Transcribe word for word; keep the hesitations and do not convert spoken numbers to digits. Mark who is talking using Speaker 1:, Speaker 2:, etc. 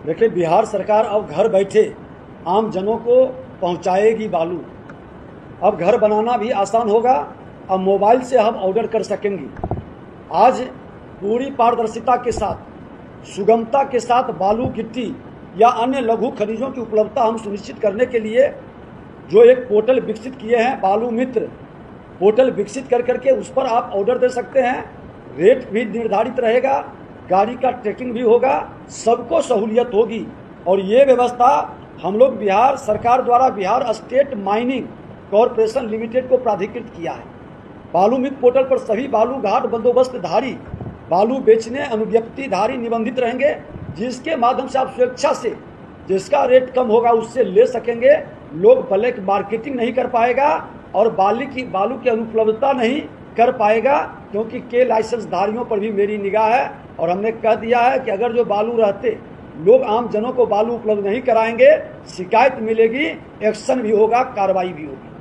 Speaker 1: देखिए, बिहार सरकार अब घर बैठे आम जनों को पहुंचाएगी बालू। अब घर बनाना भी आसान होगा। अब मोबाइल से हम ऑर्डर कर सकेंगे। आज पूरी पारदर्शिता के साथ, सुगमता के साथ बालू, गिट्टी या अन्य लघु खनिजों की उपलब्धता हम सुनिश्चित करने के लिए जो एक पोर्टल विकसित किए हैं, बालू मित्र पोर्टल विकसित कर करके उस पर आप ऑर्डर दे सकते हैं। रेट भी निर्धारित रहेगा, गाड़ी का ट्रैकिंग भी होगा, सबको सहूलियत होगी। और ये व्यवस्था हम लोग बिहार सरकार द्वारा Bihar state mining corporation limited को प्राधिकृत किया है। बालू मित्र पोर्टल पर सभी बालू घाट बंदोबस्तधारी बालू बेचने अनुज्ञप्तिधारी निबंधित रहेंगे, जिसके माध्यम से आप स्वेच्छा से जिसका रेट कम होगा उससे ले सकेंगे। लोग ब्लैक मार्केटिंग नहीं कर पाएगा और बाली की बालू की अनुपलब्धता नहीं कर पाएगा, क्योंकि के लाइसेंस धारियों पर भी मेरी निगाह है। और हमने कह दिया है कि अगर जो बालू रहते लोग आम जनों को बालू उपलब्ध नहीं कराएंगे, शिकायत मिलेगी, एक्शन भी होगा, कार्रवाई भी होगी।